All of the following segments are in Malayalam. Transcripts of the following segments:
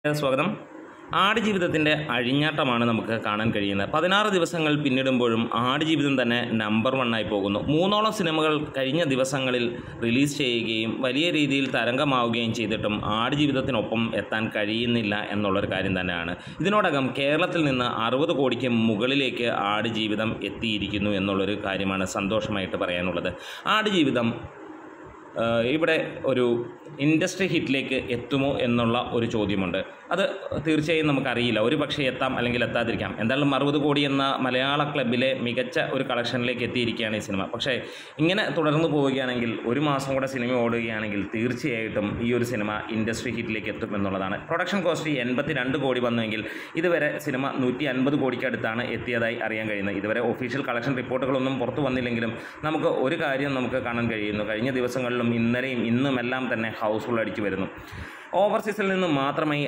സ്വാഗതം. ആടുജീവിതത്തിൻ്റെ അഴിഞ്ഞാട്ടമാണ് നമുക്ക് കാണാൻ കഴിയുന്നത്. 16 ദിവസങ്ങൾ പിന്നിടുമ്പോഴും ആടുജീവിതം തന്നെ നമ്പർ 1 പോകുന്നു. 3ഓളം സിനിമകൾ കഴിഞ്ഞ ദിവസങ്ങളിൽ റിലീസ് ചെയ്യുകയും വലിയ രീതിയിൽ തരംഗമാവുകയും ചെയ്തിട്ടും ആടുജീവിതത്തിനൊപ്പം എത്താൻ കഴിയുന്നില്ല എന്നുള്ളൊരു കാര്യം തന്നെയാണ്. ഇതിനോടകം കേരളത്തിൽ നിന്ന് 60 കോടിക്ക് മുകളിലേക്ക് ആടുജീവിതം എത്തിയിരിക്കുന്നു എന്നുള്ളൊരു കാര്യമാണ് സന്തോഷമായിട്ട് പറയാനുള്ളത്. ആടുജീവിതം ഇവിടെ ഒരു ഇൻഡസ്ട്രി ഹിറ്റിലേക്ക് എത്തുമോ എന്നുള്ള ഒരു ചോദ്യമുണ്ട്. അത് തീർച്ചയായും നമുക്കറിയില്ല. ഒരു പക്ഷേ എത്താം, അല്ലെങ്കിൽ എത്താതിരിക്കാം. എന്തായാലും 60 കോടി എന്ന മലയാള ക്ലബിലെ മികച്ച ഒരു കളക്ഷനിലേക്ക് എത്തിയിരിക്കുകയാണ് ഈ സിനിമ. പക്ഷേ ഇങ്ങനെ തുടർന്ന് പോവുകയാണെങ്കിൽ, ഒരു മാസം കൂടെ സിനിമ ഓടുകയാണെങ്കിൽ തീർച്ചയായിട്ടും ഈ ഒരു സിനിമ ഇൻഡസ്ട്രി ഹിറ്റിലേക്ക് എത്തും എന്നുള്ളതാണ്. പ്രൊഡക്ഷൻ കോസ്റ്റ് 82 കോടി വന്നുവെങ്കിൽ ഇതുവരെ സിനിമ 150 കോടിക്ക് അടുത്താണ് എത്തിയതായി അറിയാൻ കഴിയുന്നത്. ഇതുവരെ ഒഫീഷ്യൽ കളക്ഷൻ റിപ്പോർട്ടുകളൊന്നും പുറത്തു വന്നില്ലെങ്കിലും നമുക്ക് ഒരു കാര്യം നമുക്ക് കാണാൻ കഴിയുന്നു. കഴിഞ്ഞ ദിവസങ്ങളിലും ഇന്നലെയും ഇന്നുമെല്ലാം തന്നെ ഹൗസ്ഫുൾ അടിച്ചു വരുന്നു. ഓവർസീസിൽ നിന്ന് മാത്രമായി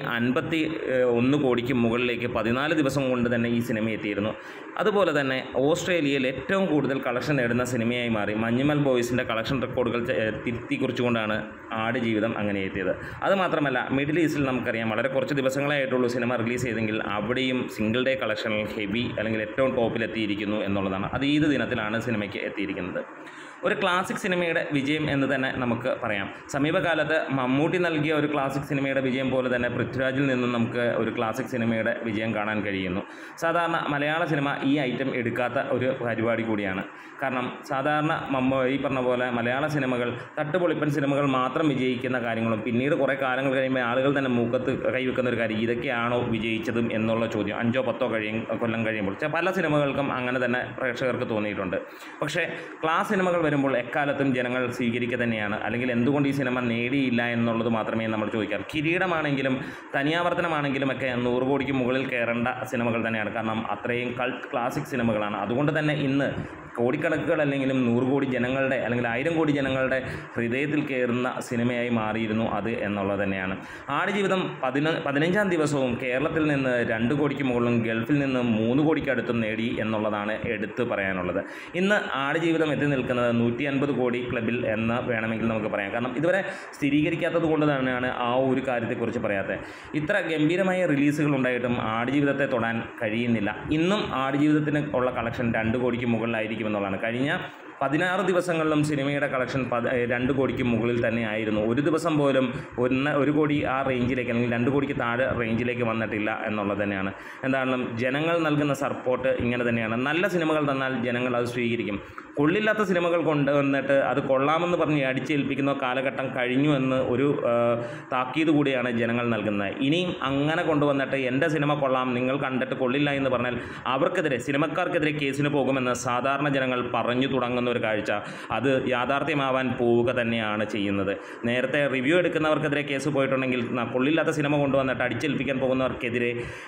51 കോടിക്ക് മുകളിലേക്ക് 14 ദിവസം കൊണ്ട് തന്നെ ഈ സിനിമ എത്തിയിരുന്നു. അതുപോലെ തന്നെ ഓസ്ട്രേലിയയിൽ ഏറ്റവും കൂടുതൽ കളക്ഷൻ നേടുന്ന സിനിമയായി മാറി. മഞ്ഞുമൽ ബോയ്സിൻ്റെ കളക്ഷൻ റെക്കോർഡുകൾ തിരുത്തി കുറിച്ചുകൊണ്ടാണ് ആടുജീവിതം അങ്ങനെ എത്തിയത്. അതുമാത്രമല്ല, മിഡിൽ ഈസ്റ്റിൽ നമുക്കറിയാം വളരെ കുറച്ച് ദിവസങ്ങളേ ആയിട്ടുള്ളൂ സിനിമ റിലീസ് ചെയ്തെങ്കിൽ അവിടെയും സിംഗിൾ ഡേ കളക്ഷനിൽ ഹെവി അല്ലെങ്കിൽ ഏറ്റവും ടോപ്പിലെത്തിയിരിക്കുന്നു എന്നുള്ളതാണ്. അത് ഈദ് ദിനത്തിലാണ് സിനിമയ്ക്ക് എത്തിയിരിക്കുന്നത്. ഒരു ക്ലാസിക് സിനിമയുടെ വിജയം എന്ന് തന്നെ നമുക്ക് പറയാം. സമീപകാലത്ത് മമ്മൂട്ടി നൽകിയ ഒരു ക്ലാസിക് സിനിമയുടെ വിജയം പോലെ തന്നെ പൃഥ്വിരാജിൽ നിന്നും നമുക്ക് ഒരു ക്ലാസിക് സിനിമയുടെ വിജയം കാണാൻ കഴിയുന്നു. സാധാരണ മലയാള സിനിമ ഈ ഐറ്റം എടുക്കാത്ത ഒരു പരിപാടി കൂടിയാണ്. കാരണം സാധാരണ ഈ പറഞ്ഞ പോലെ മലയാള സിനിമകൾ തട്ടുപൊളിപ്പൻ സിനിമകൾ മാത്രം വിജയിക്കുന്ന കാര്യങ്ങളും പിന്നീട് കുറേ കാലങ്ങൾ കഴിയുമ്പോൾ ആളുകൾ തന്നെ മൂക്കത്ത് കൈവെക്കുന്ന ഒരു കാര്യം, ഇതൊക്കെയാണോ വിജയിച്ചതും എന്നുള്ള ചോദ്യം 5-10 കൊല്ലം കഴിയുമ്പോൾ പല സിനിമകൾക്കും അങ്ങനെ തന്നെ പ്രേക്ഷകർക്ക് തോന്നിയിട്ടുണ്ട്. പക്ഷേ ക്ലാസ് സിനിമകൾ വരുമ്പോൾ എക്കാലത്തും ജനങ്ങൾ സ്വീകരിക്കുക തന്നെയാണ്. അല്ലെങ്കിൽ എന്തുകൊണ്ട് ഈ സിനിമ നേടിയില്ല എന്നുള്ളത് മാത്രമേ നമ്മൾ ചോദിക്കാറ്. കിരീടമാണെങ്കിലും തനിയാവർത്തനമാണെങ്കിലും ഒക്കെ 100 കോടിക്ക് മുകളിൽ കയറേണ്ട സിനിമകൾ തന്നെയാണ്. കാരണം അത്രയും കൾട്ട് ക്ലാസിക് സിനിമകളാണ്. അതുകൊണ്ട് തന്നെ ഇന്ന് കോടിക്കണക്കുകൾ അല്ലെങ്കിലും 100 കോടി ജനങ്ങളുടെ അല്ലെങ്കിൽ 1000 കോടി ജനങ്ങളുടെ ഹൃദയത്തിൽ കയറുന്ന സിനിമയായി മാറിയിരുന്നു അത് എന്നുള്ളത് തന്നെയാണ്. ആടുജീവിതം 15-ാം ദിവസവും കേരളത്തിൽ നിന്ന് 2 കോടിക്ക് മുകളിലും ഗൾഫിൽ നിന്ന് 3 കോടിക്ക് അടുത്തും നേടി എന്നുള്ളതാണ് എടുത്ത് പറയാനുള്ളത്. ഇന്ന് ആടുജീവിതം എത്തി നിൽക്കുന്നത് 150 കോടി ക്ലബിൽ എന്ന് വേണമെങ്കിൽ നമുക്ക് പറയാം. കാരണം ഇതുവരെ സ്ഥിരീകരിക്കാത്തത് കൊണ്ട് തന്നെയാണ് ആ ഒരു കാര്യത്തെക്കുറിച്ച് പറയാത്തത്. ഇത്ര ഗംഭീരമായ റിലീസുകൾ ഉണ്ടായിട്ടും ആടുജീവിതത്തെ തൊടാൻ കഴിയുന്നില്ല. ഇന്നും ആടുജീവിതത്തിന് ഉള്ള കളക്ഷൻ 2 കോടിക്ക് മുകളിലായിരിക്കും എന്നുള്ളതാണ്. കഴിഞ്ഞ 16 ദിവസങ്ങളിലും സിനിമയുടെ കളക്ഷൻ 2 കോടിക്ക് മുകളിൽ തന്നെ ആയിരുന്നു. ഒരു ദിവസം പോലും 1 കോടി ആ റേഞ്ചിലേക്ക് അല്ലെങ്കിൽ 2 കോടിക്ക് താഴെ റേഞ്ചിലേക്ക് വന്നിട്ടില്ല എന്നുള്ളത് തന്നെയാണ്. എന്താണെങ്കിലും ജനങ്ങൾ നൽകുന്ന സപ്പോർട്ട് ഇങ്ങനെ തന്നെയാണ്. നല്ല സിനിമകൾ തന്നാൽ ജനങ്ങൾ അത് സ്വീകരിക്കും. കൊള്ളില്ലാത്ത സിനിമകൾ കൊണ്ടുവന്നിട്ട് അത് കൊള്ളാമെന്ന് പറഞ്ഞ് അടിച്ചേൽപ്പിക്കുന്ന കാലഘട്ടം കഴിഞ്ഞു എന്ന് ഒരു താക്കീത് കൂടിയാണ് ജനങ്ങൾ നൽകുന്നത്. ഇനിയും അങ്ങനെ കൊണ്ടുവന്നിട്ട് എൻ്റെ സിനിമ കൊള്ളാം, നിങ്ങൾ കണ്ടിട്ട് കൊള്ളില്ല എന്ന് പറഞ്ഞാൽ അവർക്കെതിരെ, സിനിമക്കാർക്കെതിരെ കേസിന് പോകുമെന്ന് സാധാരണ ജനങ്ങൾ പറഞ്ഞു തുടങ്ങുന്ന ഒരു കാഴ്ച അത് യാഥാർത്ഥ്യമാവാൻ പോവുക തന്നെയാണ് ചെയ്യുന്നത്. നേരത്തെ റിവ്യൂ എടുക്കുന്നവർക്കെതിരെ കേസ് പോയിട്ടുണ്ടെങ്കിൽ കൊള്ളില്ലാത്ത സിനിമ കൊണ്ടുവന്നിട്ട് അടിച്ചേൽപ്പിക്കാൻ പോകുന്നവർക്കെതിരെ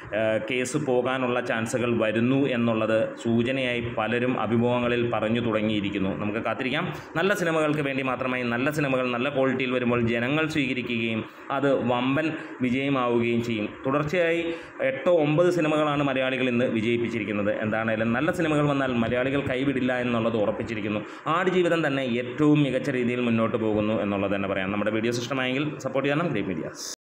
കേസ് പോകാനുള്ള ചാൻസുകൾ വരുന്നു എന്നുള്ളത് സൂചനയായി പലരും അഭിമുഖങ്ങളിൽ പറഞ്ഞു തുടങ്ങിയിരിക്കുന്നു. നമുക്ക് കാത്തിരിക്കാം. നല്ല സിനിമകൾക്ക് വേണ്ടി മാത്രമായി നല്ല സിനിമകൾ നല്ല ക്വാളിറ്റിയിൽ വരുമ്പോൾ ജനങ്ങൾ സ്വീകരിക്കുകയും അത് വമ്പൻ വിജയമാവുകയും ചെയ്യും. തുടർച്ചയായി 8-9 സിനിമകളാണ് മലയാളികൾ ഇന്ന് വിജയിപ്പിച്ചിരിക്കുന്നത്. എന്താണേലും നല്ല സിനിമകൾ വന്നാൽ മലയാളികൾ കൈവിടില്ല എന്നുള്ളത് ഉറപ്പിച്ചിരിക്കുന്നു. ആടുജീവിതം തന്നെ ഏറ്റവും മികച്ച രീതിയിൽ മുന്നോട്ട് പോകുന്നു എന്നുള്ളത് തന്നെ പറയാം. നമ്മുടെ വീഡിയോസ് ഇഷ്ടമായെങ്കിൽ സപ്പോർട്ട് ചെയ്യണം. Great medias.